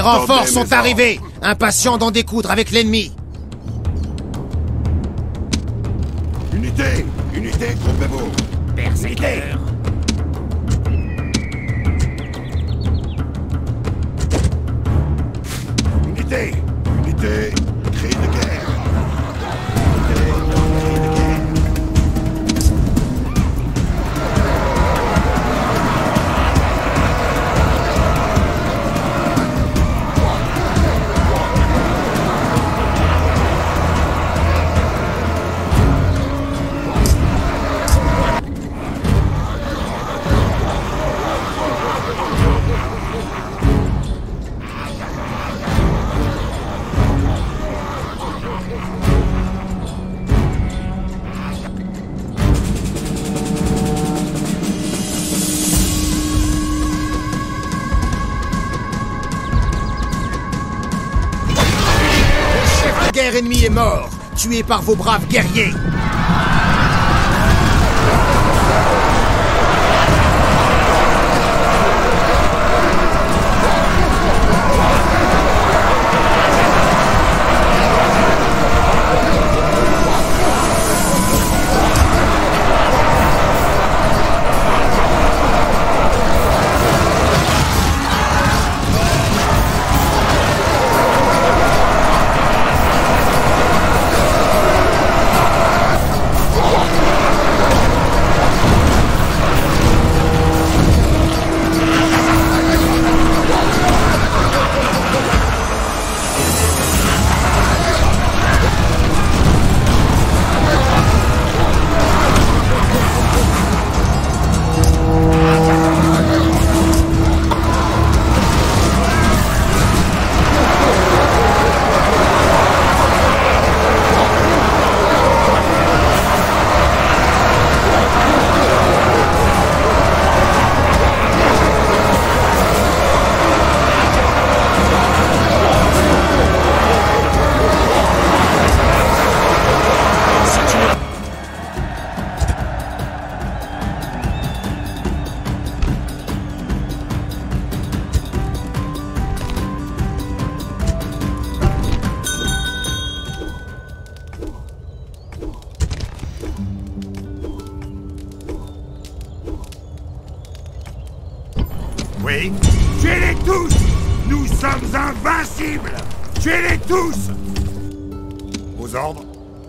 renforts sont arrivés, impatients d'en découdre avec l'ennemi. Unité! Unité, groupez-vous! Berserker! Unité! Unité! Cri de guerre! Unité! Cri de guerre! Le guerre ennemi est mort, tué par vos braves guerriers. Oui? Tuez-les tous! Nous sommes invincibles! Tuez-les tous! Aux ordres?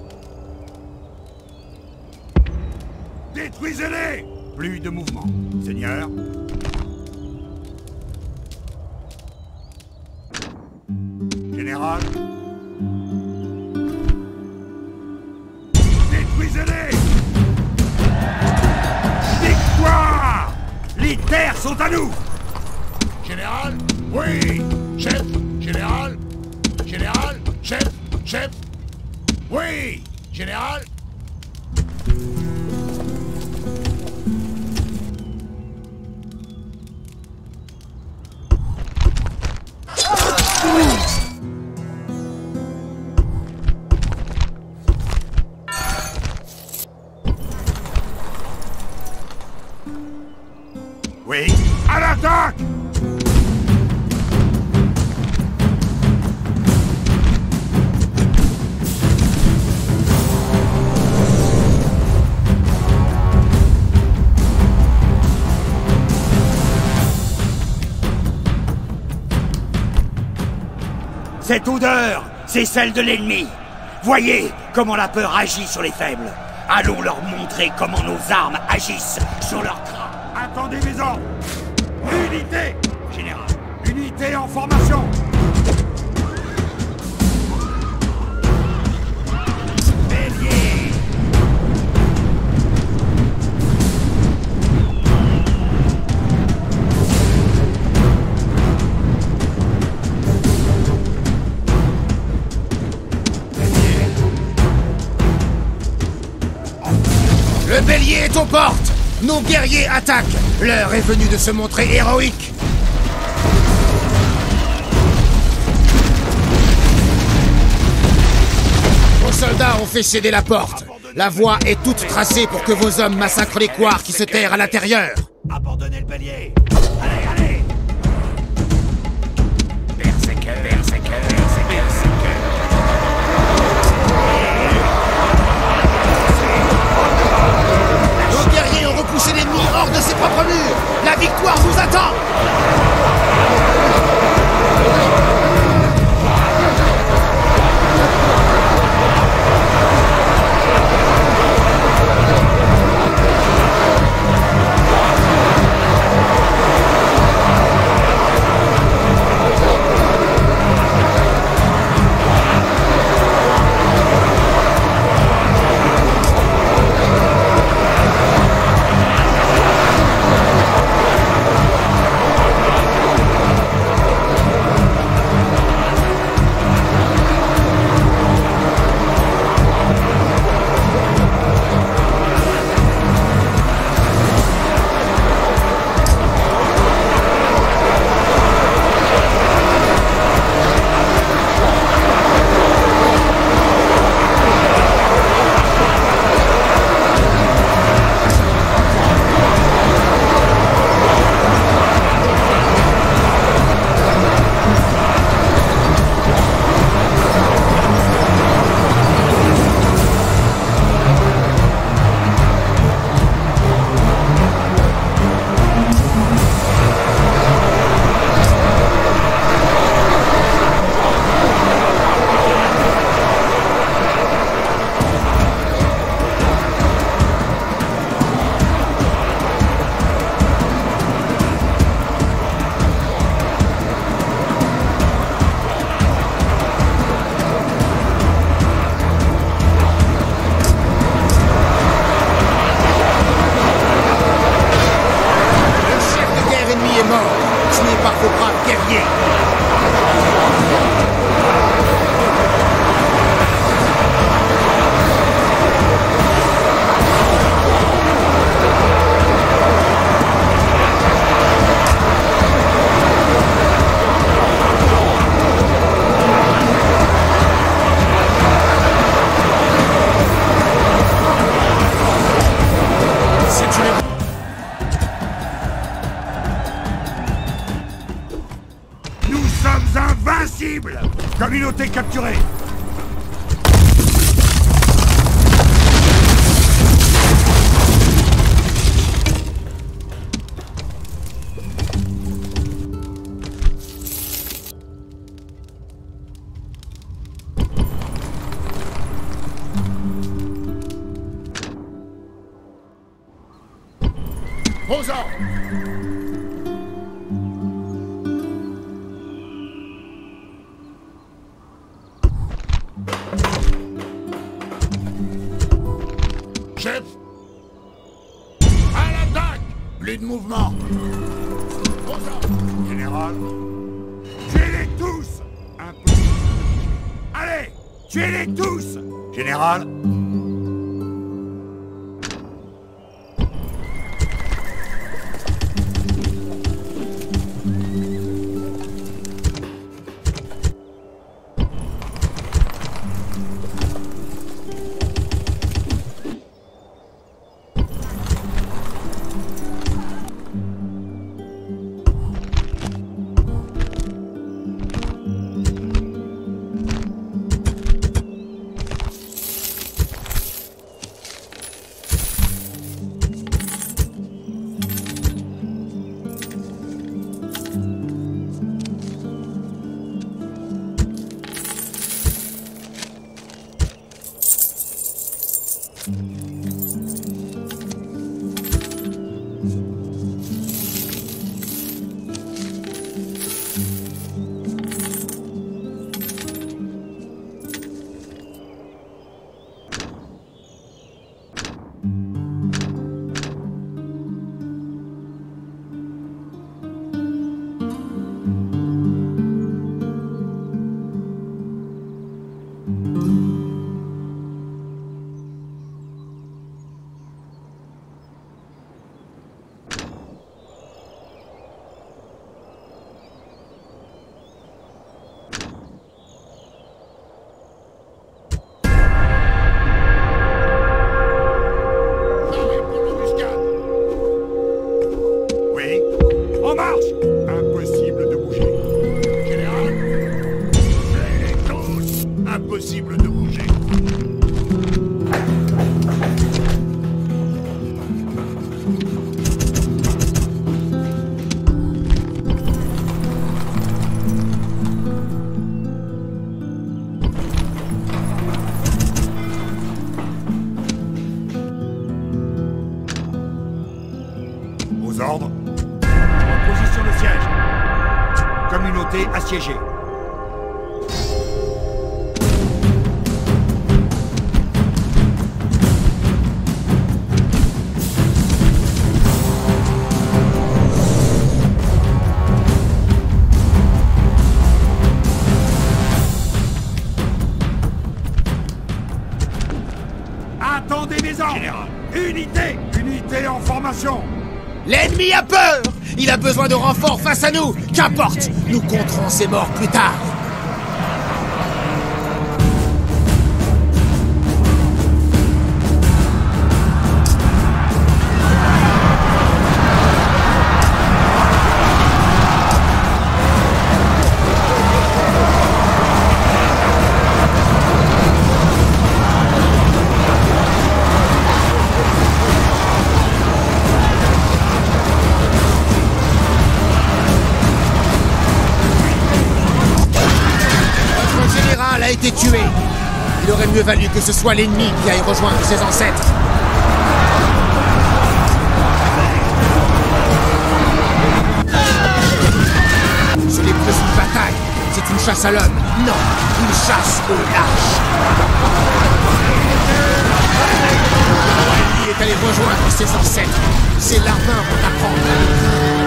Détruisez-les! Plus de mouvement. Seigneur? Général? Détruisez-les! Victoire! Les terres sont à nous! Général? Oui! Chef! Général? Général? Chef! Chef! Oui! Général? Oui? À l'attaque! Cette odeur, c'est celle de l'ennemi. Voyez comment la peur agit sur les faibles. Allons leur montrer comment nos armes agissent sur leurs crânes. Attendez mes ordres! Unité! Général! Unité en formation! Bélier! Le bélier est aux portes. Nos guerriers attaquent. L'heure est venue de se montrer héroïque. Vos soldats ont fait céder la porte. La voie est toute tracée pour que vos hommes massacrent les couards qui se terrent à l'intérieur. Abandonnez le bélier! Allez, allez! Nos guerriers ont repoussé l'ennemi hors de ses propres murs. La victoire nous attend. Communauté capturée. Aux ordres. Chef. À l'attaque. Plus de mouvement. Aux ordres. Général. Tuez-les tous. Impossible. Allez, tuez-les tous. Général. unité assiégée. Attendez mes ordres! Général. Unité! Unité en formation! L'ennemi a peur! Il a besoin de renforts face à nous! Qu'importe! Nous compterons ses morts plus tard! A été tué. Il aurait mieux valu que ce soit l'ennemi qui aille rejoindre ses ancêtres. Ce n'est plus une bataille, c'est une chasse à l'homme. Non, une chasse au lâche. L'ennemi est allé rejoindre ses ancêtres. Ses larvins vont apprendre.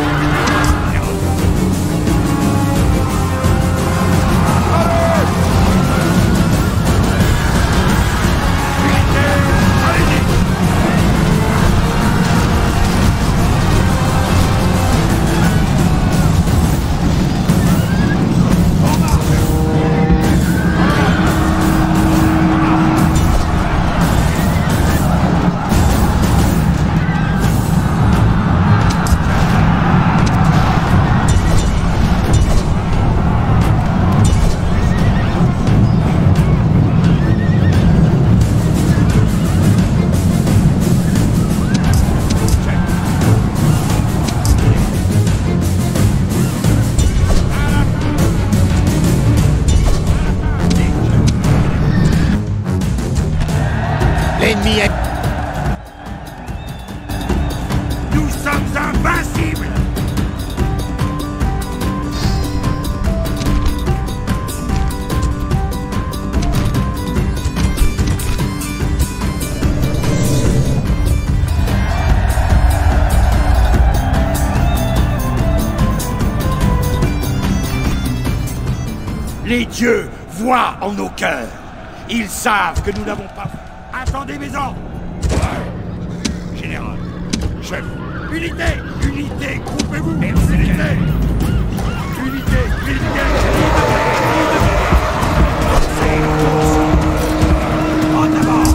L'ennemi est... Nous sommes invincibles! Les dieux voient en nos cœurs. Ils savent que nous n'avons pas... Attendez mes ordres! Général. Chef! Unité! Unité! Groupez-vous! Unité! Unité! En avant!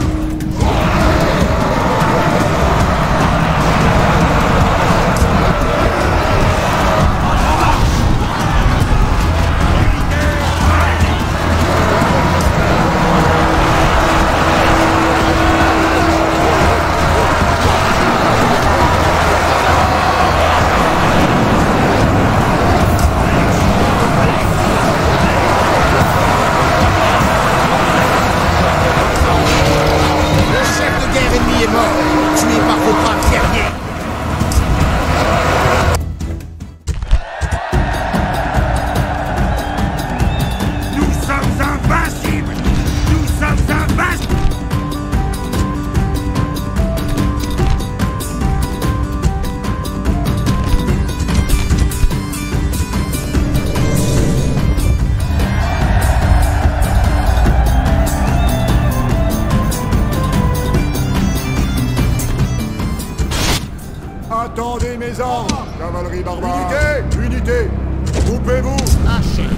L'ennemi est mort, tué par vos braves guerriers. Nous sommes invincibles! Nous sommes invincibles! Attendez mes ordres, cavalerie barbare. Unité! Unité! Groupez-vous! Lâchez.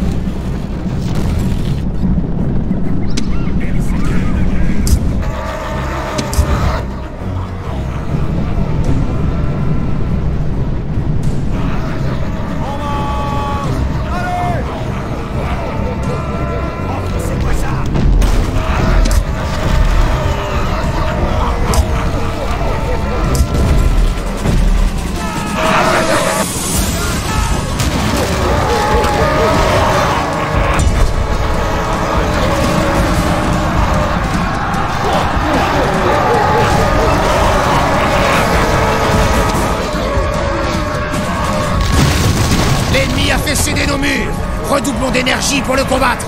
mur. Redoublons d'énergie pour le combattre.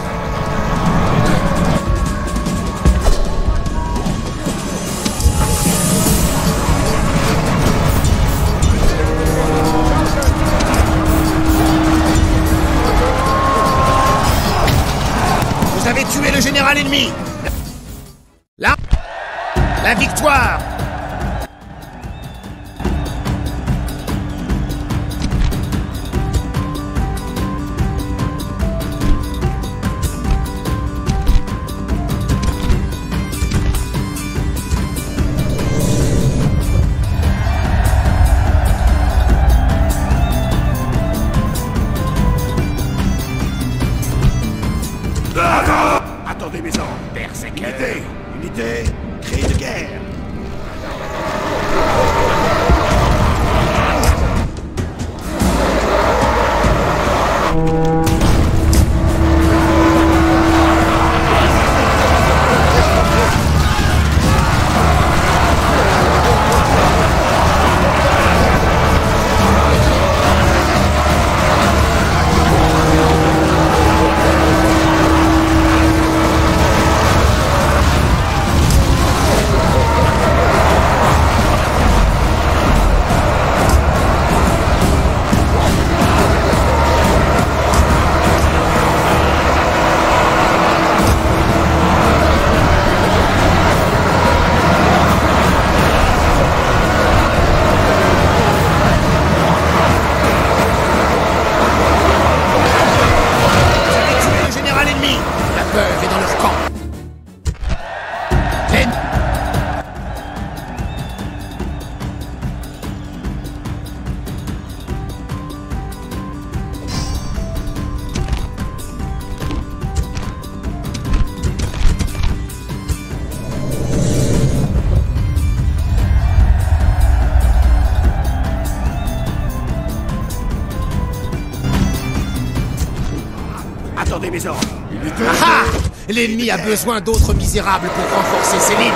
Vous avez tué le général ennemi. Là, la victoire. Attendez mes ordres. Unité. Unité. Cri de guerre. Attendez mes ordres. Unité. Ah! L'ennemi a besoin d'autres misérables pour renforcer ses lignes.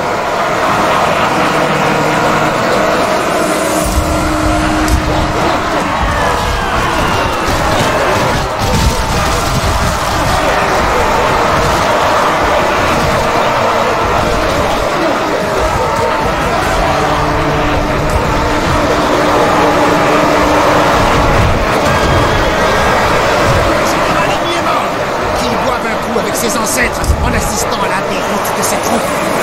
Avec ses ancêtres en assistant à la déroute de ses troupes.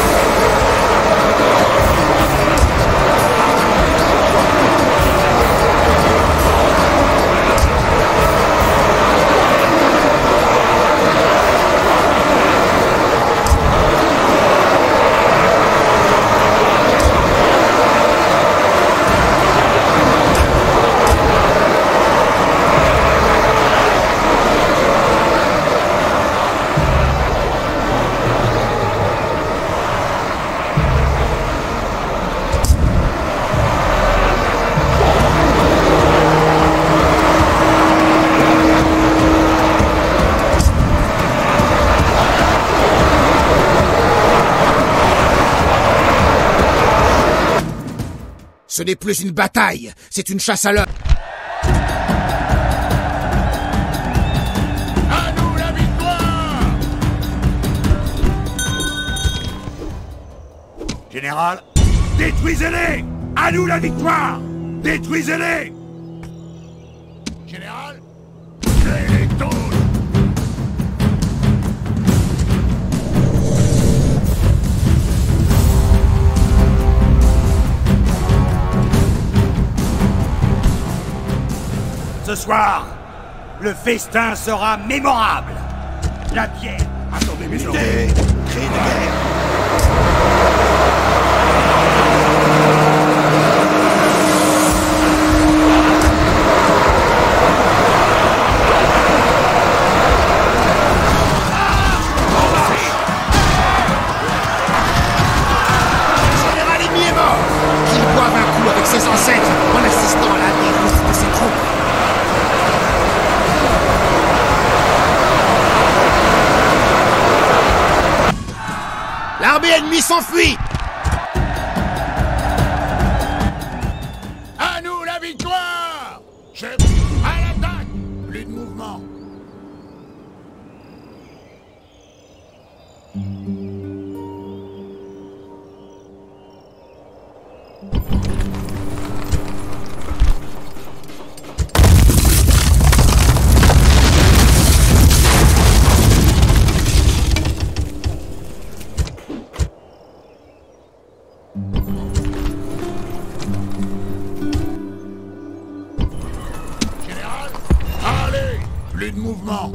Ce n'est plus une bataille, c'est une chasse à l'œuf. À nous la victoire! Général, détruisez-les! À nous la victoire! Détruisez-les! Général, les taules! Ce soir, le festin sera mémorable. La bière. Attendez mes ordres. Cri de guerre. Le général ennemi est mort. Qu'il boive un coup avec ses ancêtres en assistant à la déroute de ses troupes. L'armée ennemie s'enfuit. À nous la victoire! Chef, à l'attaque! Plus de mouvement. mouvement.